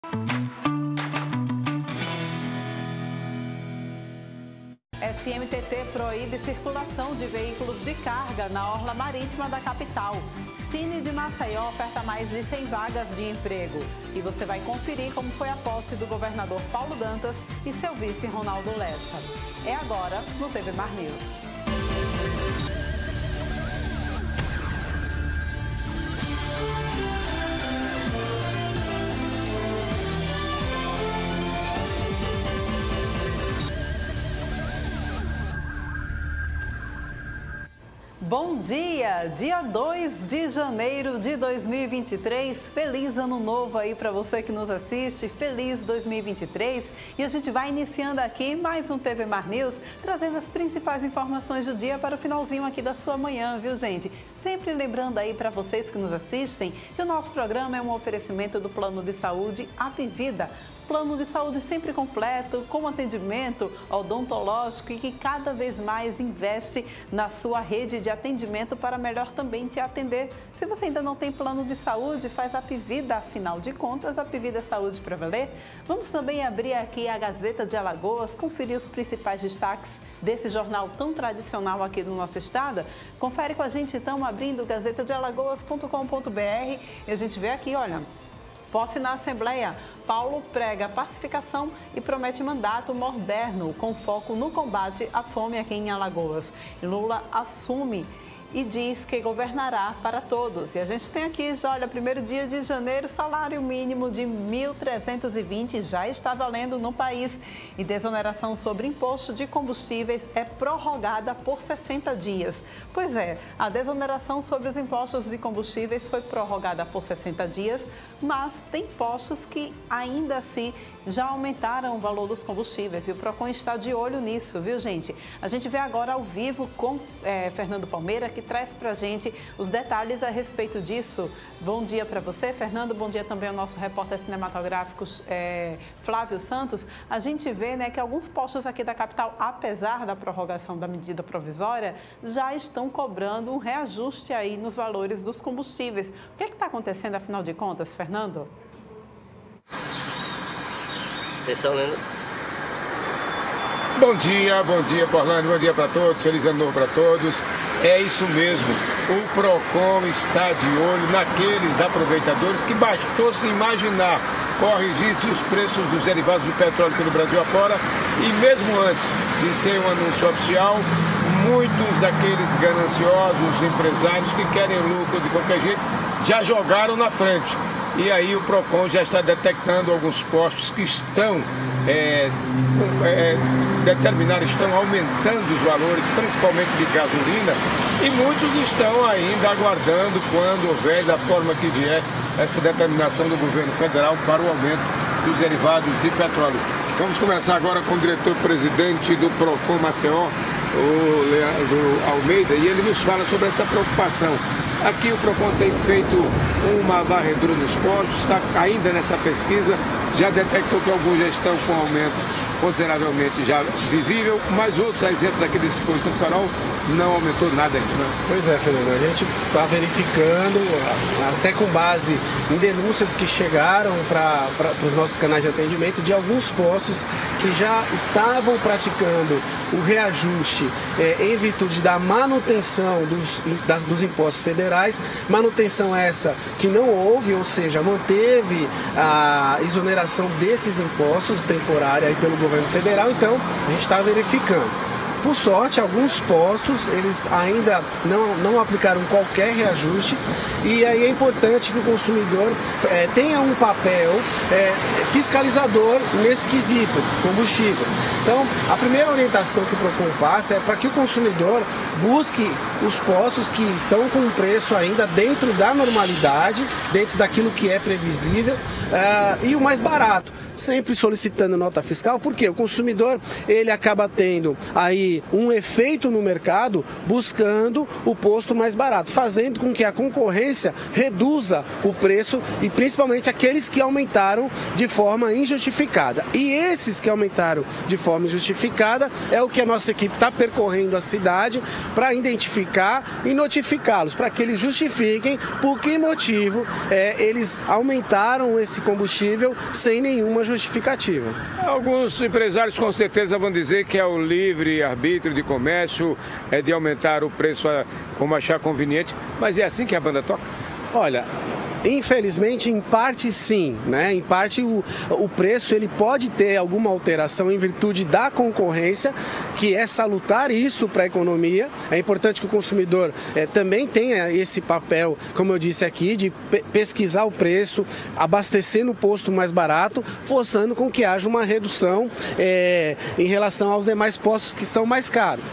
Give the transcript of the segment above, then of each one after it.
SMTT proíbe circulação de veículos de carga na orla marítima da capital. Cine de Maceió oferta mais de 100 vagas de emprego. E você vai conferir como foi a posse do governador Paulo Dantas e seu vice Ronaldo Lessa. É agora no TV Mar News. Bom dia! Dia 2 de janeiro de 2023. Feliz ano novo aí para você que nos assiste. Feliz 2023. E a gente vai iniciando aqui mais um TV Mar News, trazendo as principais informações do dia para o finalzinho aqui da sua manhã, viu, gente? Sempre lembrando aí para vocês que nos assistem que o nosso programa é um oferecimento do Plano de Saúde Apivida. Plano de saúde sempre completo, com atendimento odontológico e que cada vez mais investe na sua rede de atendimento para melhor também te atender. Se você ainda não tem plano de saúde, faz a Apivida, afinal de contas, a Apivida é saúde para valer. Vamos também abrir aqui a Gazeta de Alagoas, conferir os principais destaques desse jornal tão tradicional aqui do nosso estado. Confere com a gente então, abrindo gazetadealagoas.com.br e a gente vê aqui, olha, posse na Assembleia. Paulo prega pacificação e promete mandato moderno com foco no combate à fome aqui em Alagoas. Lula assume e diz que governará para todos. E a gente tem aqui, já, olha, 1º dia de janeiro, salário mínimo de 1.320 já está valendo no país. E desoneração sobre imposto de combustíveis é prorrogada por 60 dias. Pois é, a desoneração sobre os impostos de combustíveis foi prorrogada por 60 dias, mas tem postos que ainda assim já aumentaram o valor dos combustíveis. E o Procon está de olho nisso, viu, gente? A gente vê agora ao vivo com Fernando Palmeira, que traz para a gente os detalhes a respeito disso. Bom dia para você, Fernando. Bom dia também ao nosso repórter cinematográfico Flávio Santos. A gente vê, né, que alguns postos aqui da capital, apesar da prorrogação da medida provisória, já estão cobrando um reajuste aí nos valores dos combustíveis. O que está acontecendo, afinal de contas, Fernando? Atenção, Leandro. Bom dia, Porlando, bom dia para todos, feliz ano novo para todos. É isso mesmo, o Procon está de olho naqueles aproveitadores que bastou se imaginar corrigisse os preços dos derivados do petróleo pelo Brasil afora e mesmo antes de ser um anúncio oficial, muitos daqueles gananciosos empresários que querem lucro de qualquer jeito já jogaram na frente. E aí o Procon já está detectando alguns postos que estão estão aumentando os valores, principalmente de gasolina, e muitos estão ainda aguardando quando houver, da forma que vier, essa determinação do governo federal para o aumento dos derivados de petróleo. Vamos começar agora com o diretor-presidente do Procon Maceió, o Leandro Almeida, e ele nos fala sobre essa preocupação. Aqui o Procon tem feito uma varredura nos postos, está ainda nessa pesquisa, já detectou que alguns já estão com aumento consideravelmente já visível, mas outros, a exemplo daquele desse posto do Farol, não aumentou nada ainda. Né? Pois é, Fernando, a gente está verificando, até com base em denúncias que chegaram para os nossos canais de atendimento, de alguns postos que já estavam praticando o reajuste em virtude da manutenção dos impostos federais, manutenção essa que não houve, ou seja, manteve a exoneração desses impostos temporária aí pelo governo federal, então a gente está verificando. Por sorte, alguns postos, eles ainda não aplicaram qualquer reajuste e aí é importante que o consumidor tenha um papel fiscalizador nesse quesito, combustível. Então, a primeira orientação que o Procon passa é para que o consumidor busque os postos que estão com um preço ainda dentro da normalidade, dentro daquilo que é previsível e o mais barato, sempre solicitando nota fiscal, porque o consumidor ele acaba tendo aí ali um efeito no mercado buscando o posto mais barato, fazendo com que a concorrência reduza o preço e principalmente aqueles que aumentaram de forma injustificada. E esses que aumentaram de forma injustificada é o que a nossa equipe está percorrendo a cidade para identificar e notificá-los, para que eles justifiquem por que motivo eles aumentaram esse combustível sem nenhuma justificativa. Alguns empresários com certeza vão dizer que é o livre-arbítrio de comércio, de aumentar o preço como achar conveniente, mas é assim que a banda toca? Olha, infelizmente, em parte sim, né? Em parte o preço ele pode ter alguma alteração em virtude da concorrência, que é salutar isso para a economia. É importante que o consumidor também tenha esse papel, como eu disse aqui, de pesquisar o preço, abastecer no posto mais barato, forçando com que haja uma redução em relação aos demais postos que estão mais caros.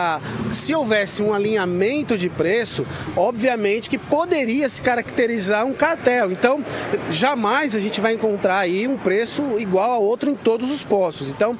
Se houvesse um alinhamento de preço, obviamente que poderia se caracterizar um cartel. Então, jamais a gente vai encontrar aí um preço igual ao outro em todos os postos. Então,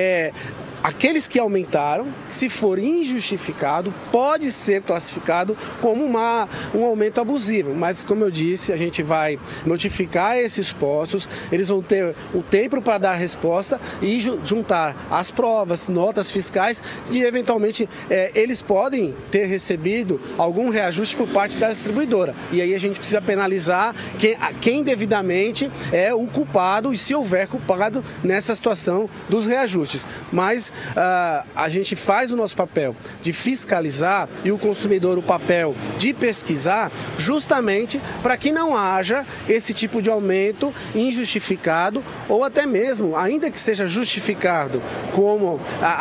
aqueles que aumentaram, se for injustificado, pode ser classificado como um aumento abusivo. Mas, como eu disse, a gente vai notificar esses postos, eles vão ter o tempo para dar a resposta e juntar as provas, notas fiscais e, eventualmente, eles podem ter recebido algum reajuste por parte da distribuidora. E aí a gente precisa penalizar quem devidamente é o culpado e se houver culpado nessa situação dos reajustes. Mas a gente faz o nosso papel de fiscalizar e o consumidor o papel de pesquisar justamente para que não haja esse tipo de aumento injustificado ou até mesmo, ainda que seja justificado como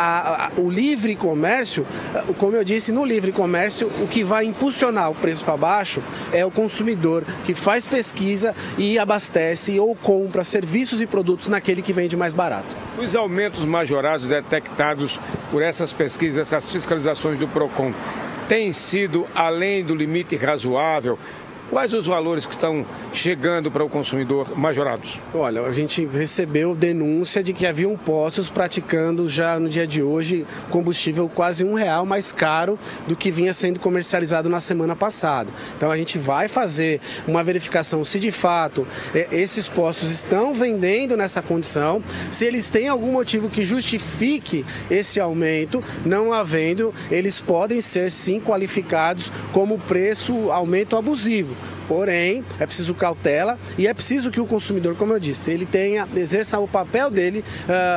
o livre comércio, como eu disse, no livre comércio o que vai impulsionar o preço para baixo é o consumidor que faz pesquisa e abastece ou compra serviços e produtos naquele que vende mais barato. Os aumentos majorados detectados por essas pesquisas, essas fiscalizações do PROCON, têm sido além do limite razoável? Quais os valores que estão chegando para o consumidor majorados? Olha, a gente recebeu denúncia de que haviam postos praticando já no dia de hoje combustível quase R$1 mais caro do que vinha sendo comercializado na semana passada. Então a gente vai fazer uma verificação se de fato esses postos estão vendendo nessa condição, se eles têm algum motivo que justifique esse aumento. Não havendo, eles podem ser sim qualificados como aumento abusivo. Porém, é preciso cautela e é preciso que o consumidor, como eu disse, ele exerça o papel dele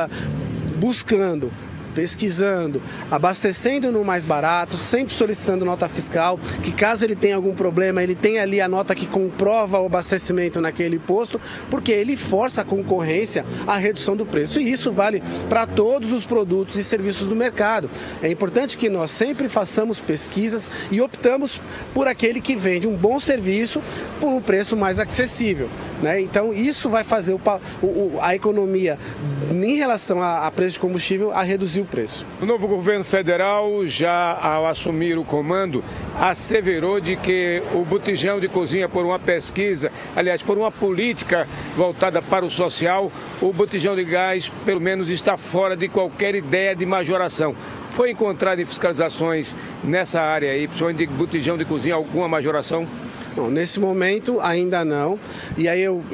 buscando, pesquisando, abastecendo no mais barato, sempre solicitando nota fiscal, que caso ele tenha algum problema, ele tenha ali a nota que comprova o abastecimento naquele posto, porque ele força a concorrência à redução do preço. E isso vale para todos os produtos e serviços do mercado. É importante que nós sempre façamos pesquisas e optamos por aquele que vende um bom serviço por um preço mais acessível, né? Então, isso vai fazer a economia, em relação a preço de combustível, a reduzir o preço. O novo governo federal, já ao assumir o comando, asseverou de que o botijão de cozinha, por uma pesquisa, aliás, por uma política voltada para o social, o botijão de gás, pelo menos, está fora de qualquer ideia de majoração. Foi encontrado em fiscalizações nessa área aí, principalmente de botijão de cozinha, alguma majoração? Bom, nesse momento ainda não, e aí eu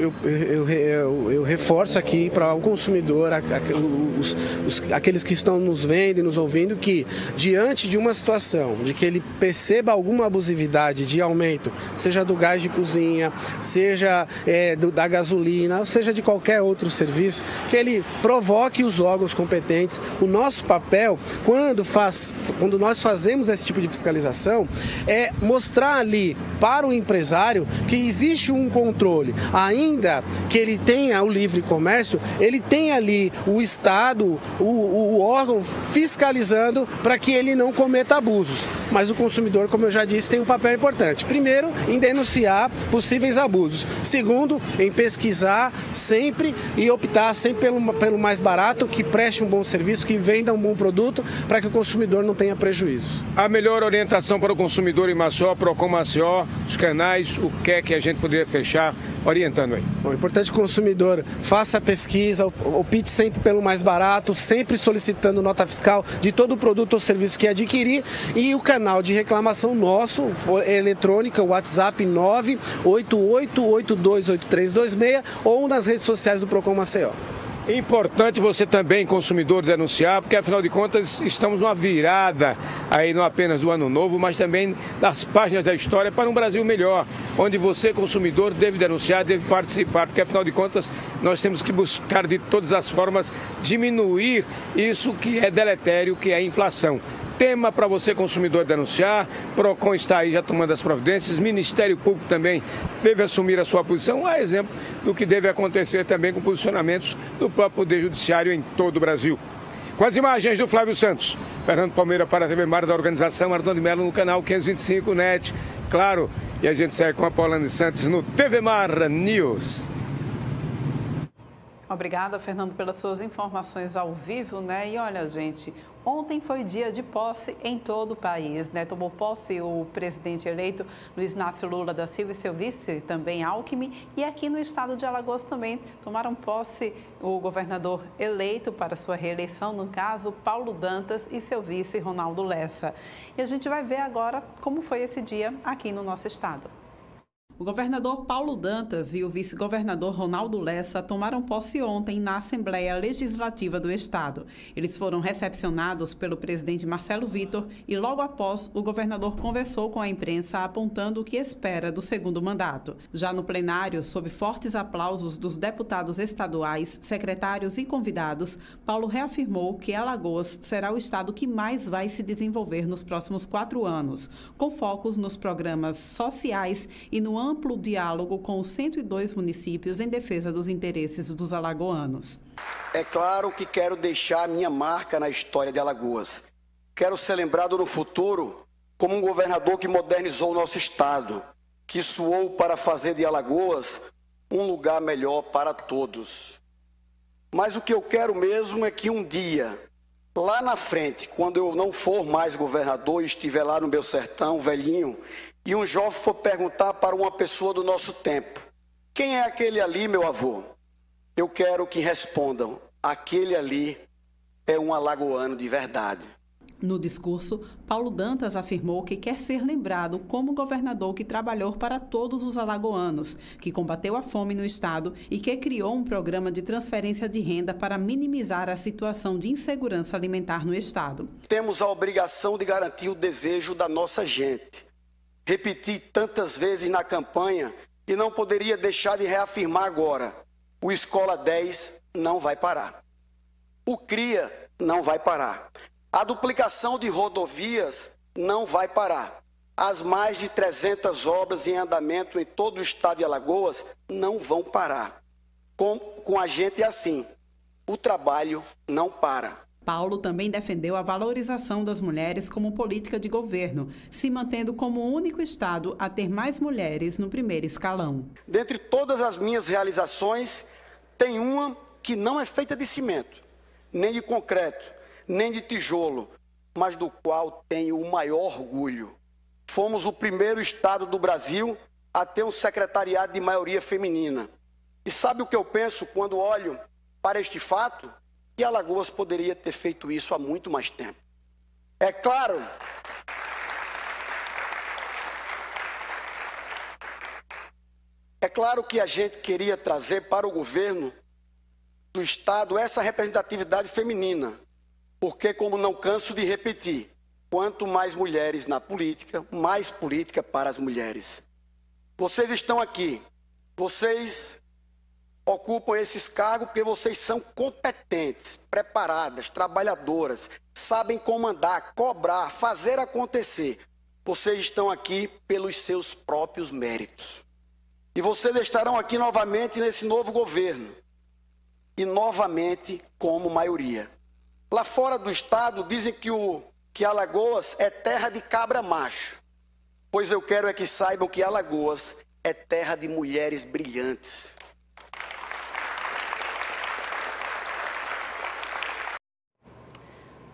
reforço aqui para o consumidor, aqueles que estão nos vendo e nos ouvindo, que diante de uma situação de que ele perceba alguma abusividade de aumento, seja do gás de cozinha, seja da gasolina, ou seja de qualquer outro serviço, que ele provoque os órgãos competentes. O nosso papel, quando nós fazemos esse tipo de fiscalização, é mostrar ali para o empresário que existe um controle, ainda que ele tenha o livre comércio, ele tem ali o Estado, o órgão fiscalizando para que ele não cometa abusos. Mas o consumidor, como eu já disse, tem um papel importante. Primeiro, em denunciar possíveis abusos. Segundo, em pesquisar sempre e optar sempre pelo mais barato, que preste um bom serviço, que venda um bom produto, para que o consumidor não tenha prejuízo. A melhor orientação para o consumidor em Maceió, PROCON Maceió, os canais, o que é que a gente poderia fechar orientando aí. Bom, importante consumidor, faça a pesquisa, opte sempre pelo mais barato, sempre solicitando nota fiscal de todo o produto ou serviço que adquirir, e o canal de reclamação nosso, eletrônica, WhatsApp 988828326 ou nas redes sociais do Procon Maceió. Importante você também, consumidor, denunciar, porque afinal de contas estamos numa virada aí não apenas do ano novo, mas também das páginas da história para um Brasil melhor, onde você, consumidor, deve denunciar, deve participar, porque afinal de contas nós temos que buscar de todas as formas diminuir isso que é deletério, que é a inflação. Tema para você, consumidor, denunciar. Procon está aí já tomando as providências. Ministério Público também deve assumir a sua posição, a exemplo do que deve acontecer também com posicionamentos do próprio Poder Judiciário em todo o Brasil. Com as imagens do Flávio Santos, Fernando Palmeira para a TV Mar da organização Ardão de Melo no canal 525 NET. Claro, e a gente segue com a Paulane Santos no TV Mar News. Obrigada, Fernando, pelas suas informações ao vivo, né? E olha, gente, ontem foi dia de posse em todo o país, né? Tomou posse o presidente eleito Luiz Inácio Lula da Silva e seu vice, também Alckmin. E aqui no estado de Alagoas também tomaram posse o governador eleito para sua reeleição, no caso, Paulo Dantas, e seu vice, Ronaldo Lessa. E a gente vai ver agora como foi esse dia aqui no nosso estado. O governador Paulo Dantas e o vice-governador Ronaldo Lessa tomaram posse ontem na Assembleia Legislativa do Estado. Eles foram recepcionados pelo presidente Marcelo Vitor e logo após o governador conversou com a imprensa apontando o que espera do segundo mandato. Já no plenário, sob fortes aplausos dos deputados estaduais, secretários e convidados, Paulo reafirmou que Alagoas será o estado que mais vai se desenvolver nos próximos 4 anos, com focos nos programas sociais e no amplo diálogo com os 102 municípios em defesa dos interesses dos alagoanos. É claro que quero deixar minha marca na história de Alagoas. Quero ser lembrado no futuro como um governador que modernizou o nosso estado, que suou para fazer de Alagoas um lugar melhor para todos. Mas o que eu quero mesmo é que um dia, lá na frente, quando eu não for mais governador e estiver lá no meu sertão, velhinho, e um jovem for perguntar para uma pessoa do nosso tempo: quem é aquele ali, meu avô? Eu quero que respondam: aquele ali é um alagoano de verdade. No discurso, Paulo Dantas afirmou que quer ser lembrado como governador que trabalhou para todos os alagoanos, que combateu a fome no estado e que criou um programa de transferência de renda para minimizar a situação de insegurança alimentar no estado. Temos a obrigação de garantir o desejo da nossa gente. Repeti tantas vezes na campanha e não poderia deixar de reafirmar agora: o Escola 10 não vai parar. O CRIA não vai parar. A duplicação de rodovias não vai parar. As mais de 300 obras em andamento em todo o estado de Alagoas não vão parar. Com a gente é assim: o trabalho não para. Paulo também defendeu a valorização das mulheres como política de governo, se mantendo como o único estado a ter mais mulheres no primeiro escalão. Dentre todas as minhas realizações, tem uma que não é feita de cimento, nem de concreto, nem de tijolo, mas do qual tenho o maior orgulho. Fomos o primeiro estado do Brasil a ter um secretariado de maioria feminina. E sabe o que eu penso quando olho para este fato? Que Alagoas poderia ter feito isso há muito mais tempo. É claro que a gente queria trazer para o governo do estado essa representatividade feminina, porque, como não canso de repetir, quanto mais mulheres na política, mais política para as mulheres. Vocês estão aqui, vocês ocupam esses cargos porque vocês são competentes, preparadas, trabalhadoras, sabem comandar, cobrar, fazer acontecer. Vocês estão aqui pelos seus próprios méritos. E vocês estarão aqui novamente nesse novo governo. E novamente como maioria. Lá fora do estado dizem que Alagoas é terra de cabra macho. Pois eu quero é que saibam que Alagoas é terra de mulheres brilhantes.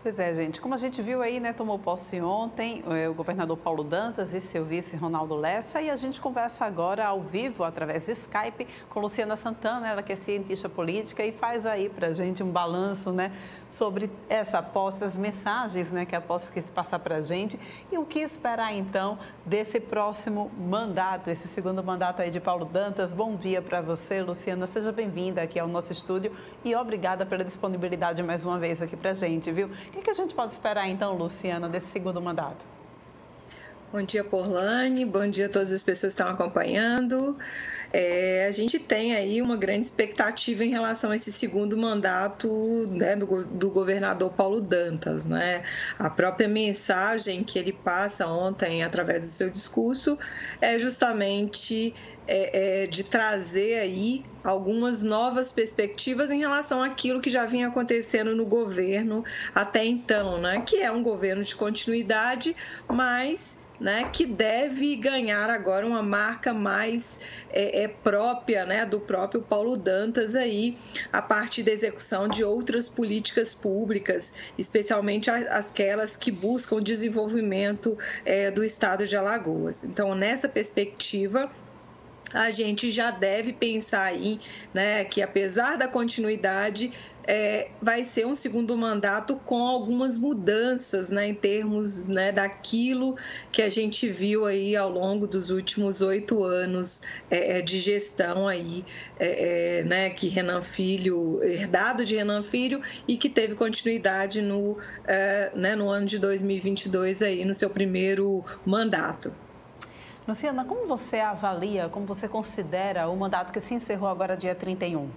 Pois é, gente, como a gente viu aí, né, tomou posse ontem o governador Paulo Dantas e seu vice Ronaldo Lessa, e a gente conversa agora ao vivo, através de Skype, com Luciana Santana, ela que é cientista política e faz aí pra gente um balanço, né, sobre essa posse, as mensagens, né, que a posse quis passar pra gente e o que esperar então desse próximo mandato, esse segundo mandato aí de Paulo Dantas. Bom dia para você, Luciana, seja bem-vinda aqui ao nosso estúdio e obrigada pela disponibilidade mais uma vez aqui pra gente, viu? O que a gente pode esperar, então, Luciana, desse segundo mandato? Bom dia, Porlane. Bom dia a todas as pessoas que estão acompanhando. A gente tem aí uma grande expectativa em relação a esse segundo mandato, né, do governador Paulo Dantas, né? A própria mensagem que ele passa ontem através do seu discurso é justamente de trazer aí algumas novas perspectivas em relação àquilo que já vinha acontecendo no governo até então, né? Que é um governo de continuidade, mas que deve ganhar agora uma marca mais própria, né, do próprio Paulo Dantas aí, a partir da execução de outras políticas públicas, especialmente aquelas que buscam o desenvolvimento do estado de Alagoas. Então, nessa perspectiva, a gente já deve pensar aí, né, que apesar da continuidade, vai ser um segundo mandato com algumas mudanças, né, em termos, né, daquilo que a gente viu aí ao longo dos últimos 8 anos de gestão aí, né, que Renan Filho, herdado de Renan Filho e que teve continuidade no ano de 2022 aí, no seu primeiro mandato. Luciana, como você avalia, como você considera o mandato que se encerrou agora dia 31?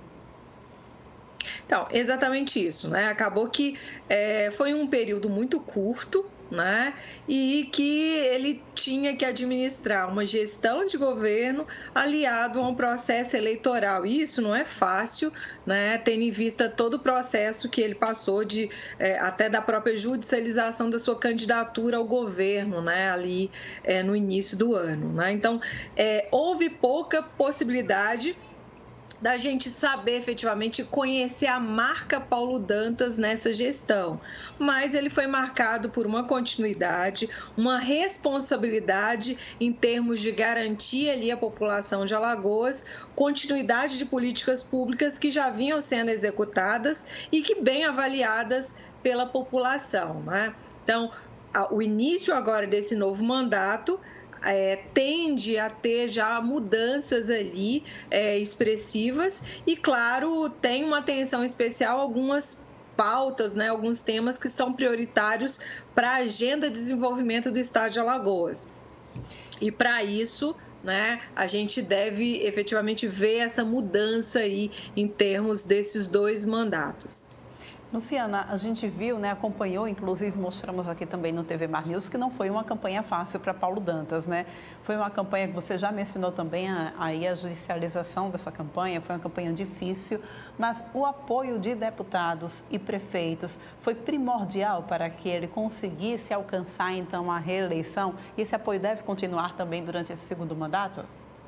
Então, exatamente isso, né? Acabou que foi um período muito curto, né? E que ele tinha que administrar uma gestão de governo aliado a um processo eleitoral. E isso não é fácil, né? Tendo em vista todo o processo que ele passou até da própria judicialização da sua candidatura ao governo, né? Ali no início do ano, né? Então, houve pouca possibilidade da gente saber efetivamente conhecer a marca Paulo Dantas nessa gestão. Mas ele foi marcado por uma continuidade, uma responsabilidade em termos de garantir ali a população de Alagoas, continuidade de políticas públicas que já vinham sendo executadas e que bem avaliadas pela população, né? Então, o início agora desse novo mandato tende a ter já mudanças ali expressivas e, claro, tem uma atenção especial a algumas pautas, né, alguns temas que são prioritários para a agenda de desenvolvimento do estado de Alagoas. E, para isso, né, a gente deve efetivamente ver essa mudança aí em termos desses 2 mandatos. Luciana, a gente viu, né, acompanhou, inclusive mostramos aqui também no TV Mar News, que não foi uma campanha fácil para Paulo Dantas, né? Foi uma campanha que você já mencionou também, aí a judicialização dessa campanha, foi uma campanha difícil, mas o apoio de deputados e prefeitos foi primordial para que ele conseguisse alcançar, então, a reeleição, e esse apoio deve continuar também durante esse segundo mandato?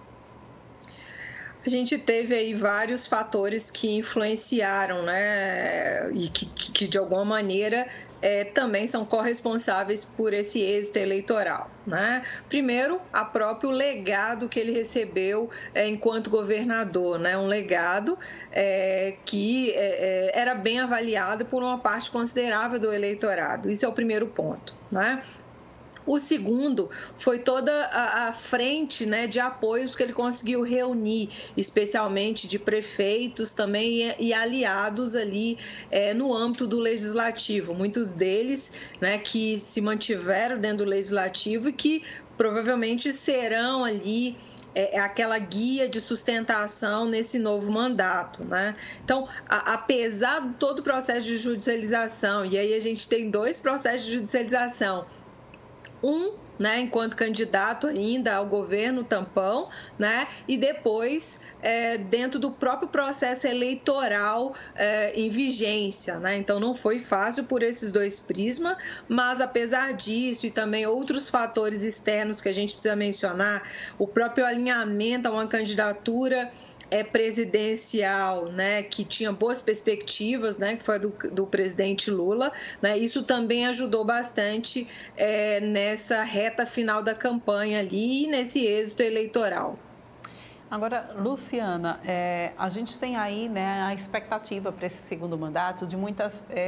A gente teve aí vários fatores que influenciaram, né, e que de alguma maneira também são corresponsáveis por esse êxito eleitoral, né? Primeiro, o próprio legado que ele recebeu enquanto governador, né? Um legado que era bem avaliado por uma parte considerável do eleitorado. Isso é o primeiro ponto, né? O segundo foi toda a frente, né, de apoios que ele conseguiu reunir, especialmente de prefeitos também e aliados ali no âmbito do legislativo. Muitos deles, né, que se mantiveram dentro do legislativo e que provavelmente serão ali aquela guia de sustentação nesse novo mandato, né? Então, apesar de todo o processo de judicialização, e aí a gente tem 2 processos de judicialização, um né, enquanto candidato ainda ao governo tampão, né, e depois dentro do próprio processo eleitoral em vigência, né? Então não foi fácil por esses dois prismas, mas apesar disso e também outros fatores externos que a gente precisa mencionar, o próprio alinhamento a uma candidatura presidencial, né, que tinha boas perspectivas, né, que foi do presidente Lula, né, isso também ajudou bastante nessa reta final da campanha ali e nesse êxito eleitoral. Agora, Luciana, a gente tem aí, né, a expectativa para esse segundo mandato de muito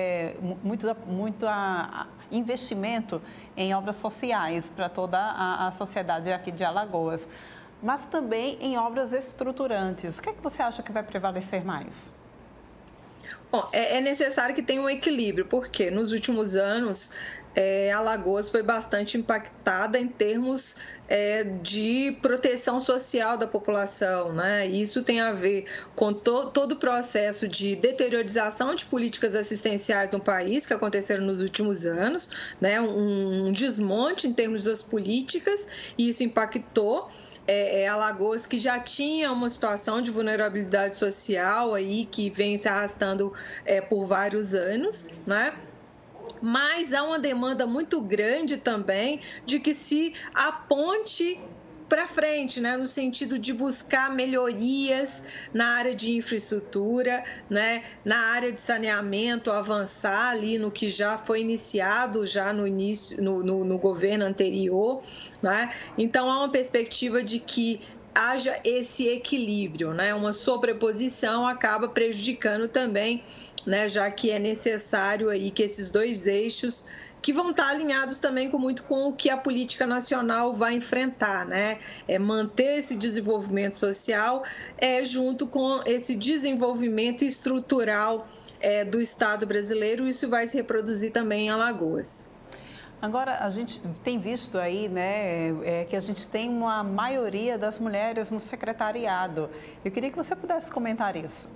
investimento em obras sociais para toda a sociedade aqui de Alagoas, mas também em obras estruturantes. O que é que você acha que vai prevalecer mais? Bom, é necessário que tenha um equilíbrio, porque nos últimos anos Alagoas foi bastante impactada em termos de proteção social da população, né? Isso tem a ver com todo o processo de deteriorização de políticas assistenciais no país que aconteceram nos últimos anos, né? Um desmonte em termos das políticas, e isso impactou Alagoas, que já tinha uma situação de vulnerabilidade social aí que vem se arrastando por vários anos, né? Mas há uma demanda muito grande também de que se aponte para frente, né, no sentido de buscar melhorias na área de infraestrutura, né, na área de saneamento, avançar ali no que já foi iniciado já no governo anterior, né? Então há uma perspectiva de que haja esse equilíbrio, né? Uma sobreposição acaba prejudicando também, né? Já que é necessário aí que esses dois eixos, que vão estar alinhados também muito com o que a política nacional vai enfrentar, né? Manter esse desenvolvimento social junto com esse desenvolvimento estrutural do Estado brasileiro. Isso vai se reproduzir também em Alagoas. Agora, a gente tem visto aí, né, que a gente tem uma maioria das mulheres no secretariado. Eu queria que você pudesse comentar isso.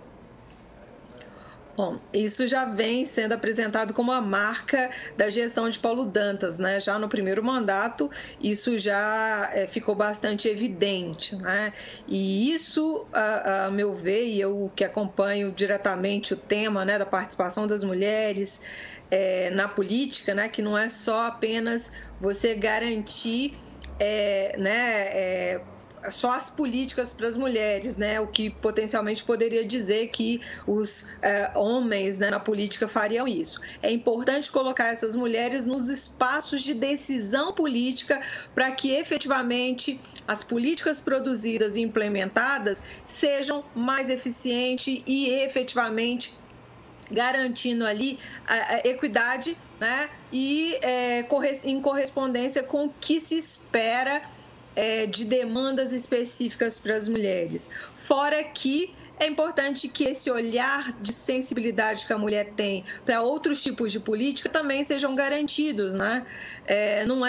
Bom, isso já vem sendo apresentado como a marca da gestão de Paulo Dantas, né? Já no primeiro mandato, isso já ficou bastante evidente, né? E isso, a meu ver, e eu que acompanho diretamente o tema, né, da participação das mulheres na política, né, que não é só apenas você garantir, só as políticas para as mulheres, né? O que potencialmente poderia dizer que os homens, né, na política fariam isso. É importante colocar essas mulheres nos espaços de decisão política para que efetivamente as políticas produzidas e implementadas sejam mais eficientes e efetivamente garantindo ali a equidade, né? E em correspondência com o que se espera de demandas específicas para as mulheres. Fora que é importante que esse olhar de sensibilidade que a mulher tem para outros tipos de política também sejam garantidos, né? Não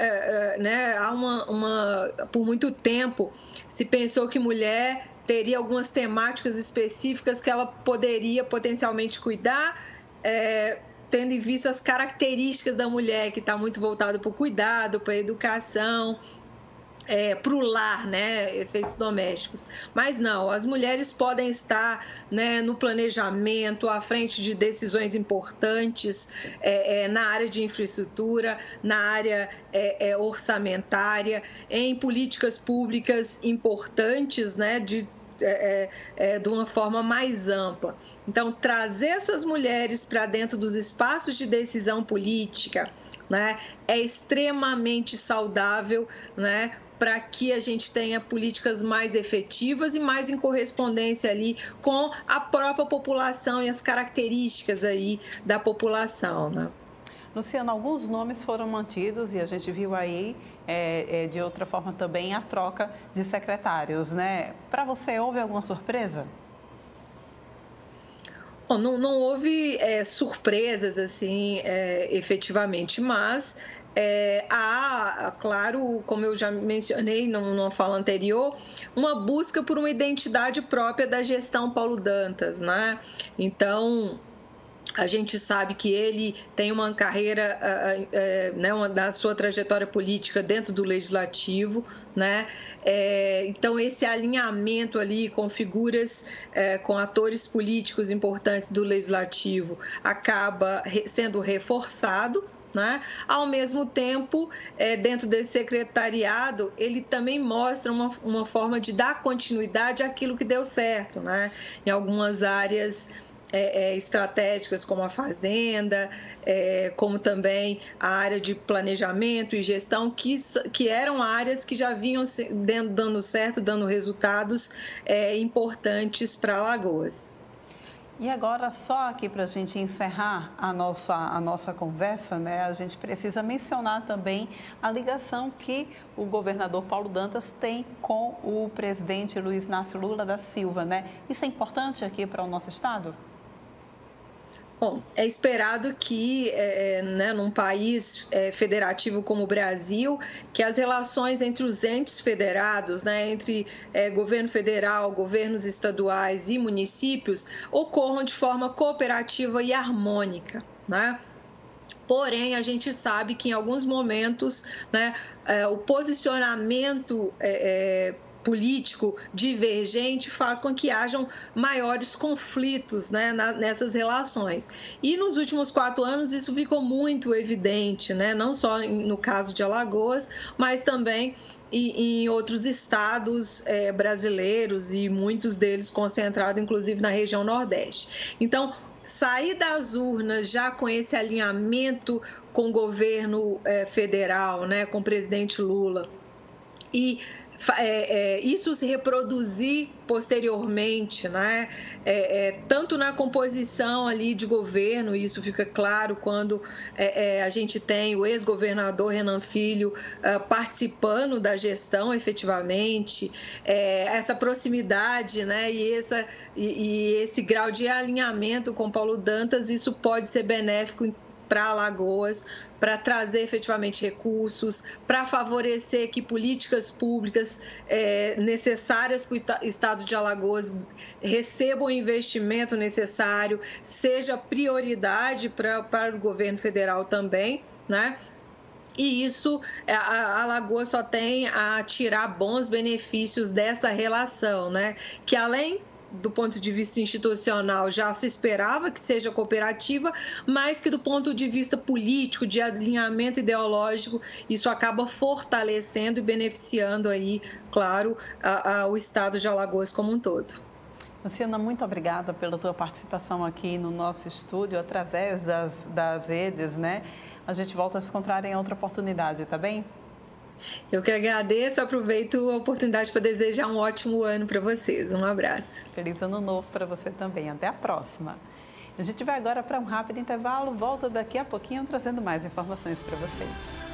por muito tempo se pensou que mulher teria algumas temáticas específicas que ela poderia potencialmente cuidar, tendo em vista as características da mulher, que está muito voltada para o cuidado, para a educação, para o lar, né, efeitos domésticos. Mas não, as mulheres podem estar, né, no planejamento, à frente de decisões importantes na área de infraestrutura, na área orçamentária, em políticas públicas importantes, né, de uma forma mais ampla. Então, trazer essas mulheres para dentro dos espaços de decisão política, né, é extremamente saudável, né, para que a gente tenha políticas mais efetivas e mais em correspondência ali com a própria população e as características aí da população, né? Luciana, alguns nomes foram mantidos e a gente viu aí, de outra forma também, a troca de secretários, né? Para você, houve alguma surpresa? Bom, não houve surpresas, assim, efetivamente, mas há, claro, como eu já mencionei numa fala anterior, uma busca por uma identidade própria da gestão Paulo Dantas, né? Então, A gente sabe que ele tem uma carreira, né, da sua trajetória política dentro do Legislativo, né? Então, esse alinhamento ali com figuras, com atores políticos importantes do Legislativo acaba sendo reforçado, né? Ao mesmo tempo, dentro desse secretariado, ele também mostra uma forma de dar continuidade àquilo que deu certo, né? Em algumas áreas estratégicas, como a fazenda, como também a área de planejamento e gestão, que eram áreas que já vinham dando certo, dando resultados importantes para Alagoas. E agora, só aqui para a gente encerrar a nossa conversa, né, a gente precisa mencionar também a ligação que o governador Paulo Dantas tem com o presidente Luiz Inácio Lula da Silva, né? Isso é importante aqui para o nosso estado? Bom, é esperado que, né, num país federativo como o Brasil, que as relações entre os entes federados, né, entre governo federal, governos estaduais e municípios, ocorram de forma cooperativa e harmônica, né? Porém, a gente sabe que em alguns momentos, né, o posicionamento político divergente faz com que hajam maiores conflitos, né, nessas relações. E nos últimos 4 anos isso ficou muito evidente, né, não só no caso de Alagoas, mas também em outros estados brasileiros, e muitos deles concentrados inclusive na região Nordeste. Então, sair das urnas já com esse alinhamento com o governo federal, né, com o presidente Lula, e isso se reproduzir posteriormente, né? Tanto na composição ali de governo, isso fica claro quando a gente tem o ex-governador Renan Filho participando da gestão efetivamente, essa proximidade, né? E esse grau de alinhamento com Paulo Dantas, isso pode ser benéfico para Alagoas, para trazer efetivamente recursos, para favorecer que políticas públicas necessárias para o estado de Alagoas recebam o investimento necessário, seja prioridade para o governo federal também, né? E isso, a Alagoas só tem a tirar bons benefícios dessa relação, né? Que além do ponto de vista institucional já se esperava que seja cooperativa, mas que do ponto de vista político, de alinhamento ideológico, isso acaba fortalecendo e beneficiando aí, claro, o estado de Alagoas como um todo. Luciana, muito obrigada pela tua participação aqui no nosso estúdio, através das redes, né? A gente volta a se encontrar em outra oportunidade, tá bem? Eu que agradeço, aproveito a oportunidade para desejar um ótimo ano para vocês. Um abraço. Feliz ano novo para você também. Até a próxima. A gente vai agora para um rápido intervalo, volta daqui a pouquinho trazendo mais informações para vocês.